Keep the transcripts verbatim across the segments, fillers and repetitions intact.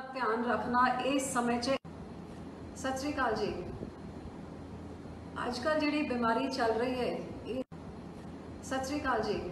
ध्यान रखना इस समय च। सत श्री अकाल जी। आजकल जी बीमारी चल रही है, सत श्री अकाल जी।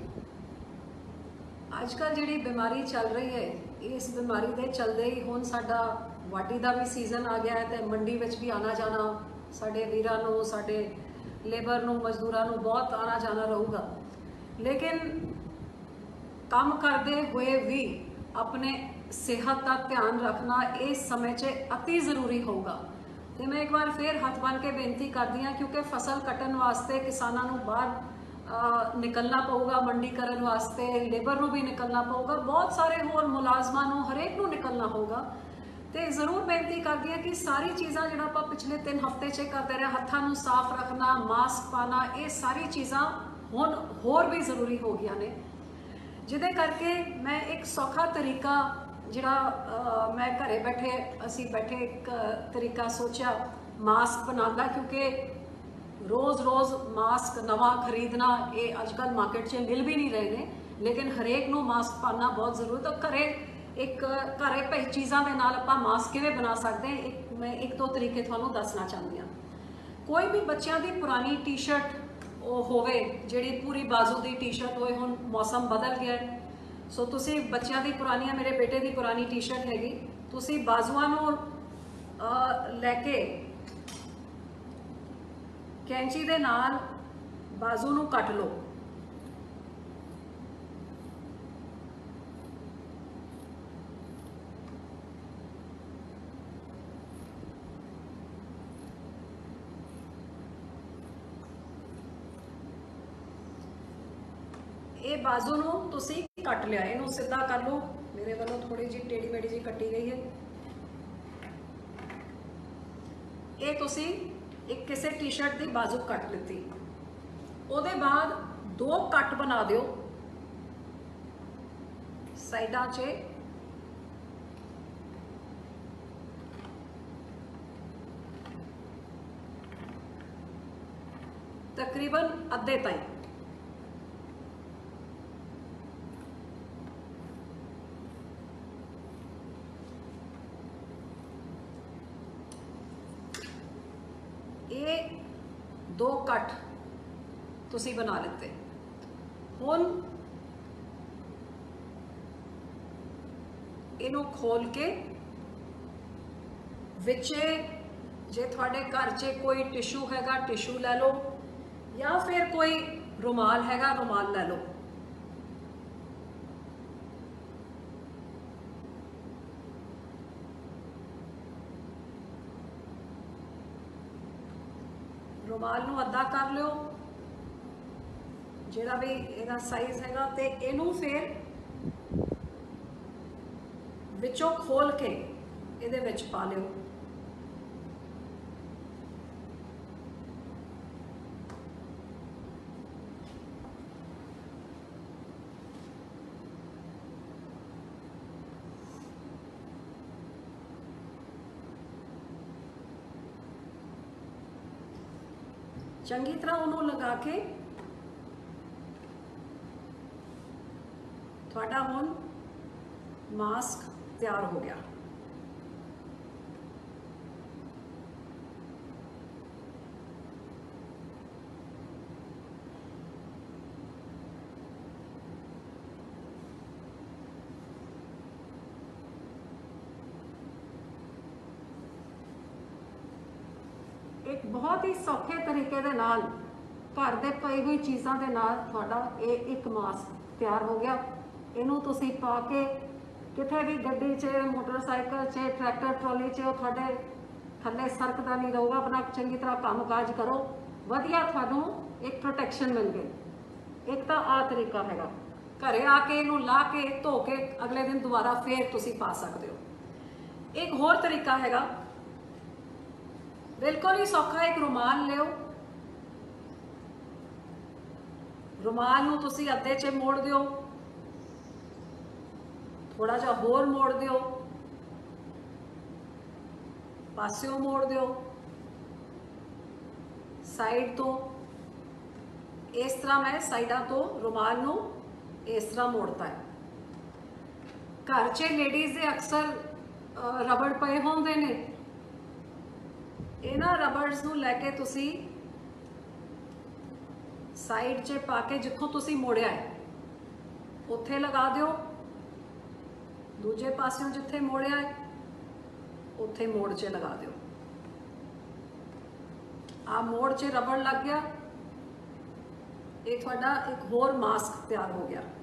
आजकल जी बीमारी चल रही है, इस बीमारी के चलते ही हुण साडा वाढी का भी सीजन आ गया है, तो मंडी में भी आना जाना साडे वीरां नूं, साडे लेबर नूं, मजदूरां नूं बहुत आना जाना रहूगा। लेकिन काम करते हुए भी अपने सेहत का ध्यान रखना इस समय च अति जरूरी होगा। तो मैं एक बार फिर हथ बन के बेनती करती हाँ, क्योंकि फसल कट्टन वास्ते किसानों को बाहर निकलना पऊगा, मंडी करन वास्ते लेबर को भी निकलना पऊगा, बहुत सारे होर मुलाजमान को हरेक को निकलना होगा। तो जरूर बेनती करती हाँ कि सारी चीज़ा जो आप पिछले तीन हफ्ते च करते रहे, हथों को साफ रखना, मास्क पाना, ये सारी चीज़ा हुण होर भी जरूरी हो गई ने, जिदे करके मैं एक सौखा तरीका जिहड़ा मैं घरे बैठे असी बैठे एक तरीका सोचा मास्क बनाना, क्योंकि रोज़ रोज़ मास्क नवा खरीदना ये अजकल मार्केट च मिल भी नहीं रहे हैं, लेकिन हरेक नूं मास्क पाना बहुत जरूरी। तो घरे एक घरे पई चीज़ों के नाल आपां मास्क किवें बना सकते हैं, एक मैं एक दो तरीके तुहानूं दसना चाहती हाँ। कोई भी बच्चों की पुरानी टी शर्ट होवे, जिहड़ी पूरी बाजू की टी शर्ट होए, हुण मौसम बदल गया है, सो तुसी बच्चों की पुरानी, मेरे बेटे की पुरानी टी शर्ट हैगी, तुसी बाजुआं नूं लैके कैंची दे नाल बाजू नूं कट लो। ये बाजू नूं तुसी कट लिया, इनू सीधा कर लो। मेरे वालों थोड़ी जी टेढ़ी मेढ़ी जी कटी गई है। ये तुसी एक किसी टी शर्ट की बाजू कट ली, उसके बाद दो कट बना दियो साइडा च, तकरीबन अद्धे ताईं। ये दो कट तुसी बना लेते। हुण इनू खोल के विचे जे थोड़े घर च कोई टिशू हैगा टिशू लै लो, या फिर कोई रुमाल हैगा रुमाल लै लो। रुमाल नूं अद्धा कर लो, जिहड़ा भी इहदा साइज हैगा, ते इनू फिर विचों खोल के इहदे विच पा लिओ। चंगी तरह उन्होंने लगा के थोड़ा हुण मास्क तैयार हो गया। एक बहुत ही सौखे तरीके दे नाल घर दे पई हुई चीज़ों के नाल तुहाडा ये एक मास्क तैयार हो गया। इनू तुसी पा के किथे भी गड्डी च, मोटरसाइकिल च, ट्रैक्टर ट्रॉली च तुहाडे थल्ले सरकदा नहीं रहूगा। अपना चंगी तरह काम काज करो, वधिया तुहानू एक प्रोटैक्शन मिल गई। एक तो आ तरीका हैगा, घरे आके इनू ला के धो के अगले दिन दोबारा फिर तुसी पा सकते हो। एक होर तरीका हैगा, बिल्कुल ही सौखा, एक रुमाल लियो, रुमाल नूं तुसी अद्धे च मोड़ दियो, थोड़ा जा होर मोड़ दियो, पास्यों मोड़ दियो, साइड तो इस तरह मैं साइडा तो रुमाल नूं इस तरह मोड़ता है। घर च लेडीज़ दे अक्सर ਰਬੜ ਪਏ ਹੁੰਦੇ ਨੇ, ਇਹਨਾਂ ਰਬੜਸ ਨੂੰ ਲੈ ਕੇ ਤੁਸੀਂ ਸਾਈਡ 'ਚ ਪਾ ਕੇ ਜਿੱਥੋਂ ਤੁਸੀਂ ਮੋੜਿਆ ਹੈ ਉੱਥੇ ਲਗਾ ਦਿਓ, ਦੂਜੇ ਪਾਸਿਓਂ ਜਿੱਥੇ ਮੋੜਿਆ ਹੈ ਉੱਥੇ ਮੋੜ 'ਚ ਲਗਾ ਦਿਓ। ਆ ਮੋੜ 'ਚ ਰਬੜ ਲੱਗ ਗਿਆ, ਇਹ ਤੁਹਾਡਾ ਇੱਕ ਹੋਰ ਮਾਸਕ ਤਿਆਰ ਹੋ ਗਿਆ।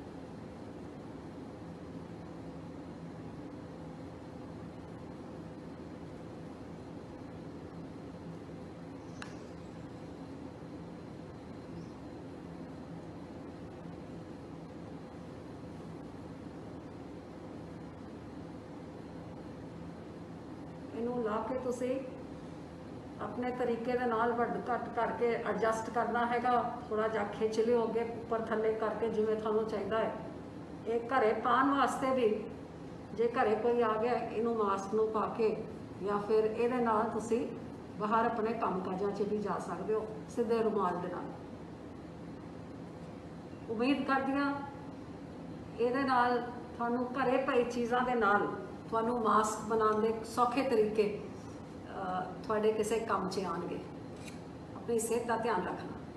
ਇਹਨੂੰ ਲਾ ਕੇ ਤੁਸੀਂ अपने तरीके दे नाल वड घट करके एडजस्ट करना हैगा, थोड़ा जा खिंच लियो अगे उपर थले करके जिवें तुहानूं चाहिदा है। एक घरे पान वास्ते भी जे घरे कोई आ गया इनू मास्क नूं पा के या फिर इहदे नाल तुसीं बाहर अपने काम काजां 'च भी जा सकदे हो सीधे रुमाल दे नाल। उम्मीद करदी हां इहदे नाल तुहानूं घरे पई चीज़ां दे नाल तुहानूं मास्क बनाउण दे सौखे तरीके थोड़े किसी काम च आएंगे। अपनी सेहत का ध्यान रखना।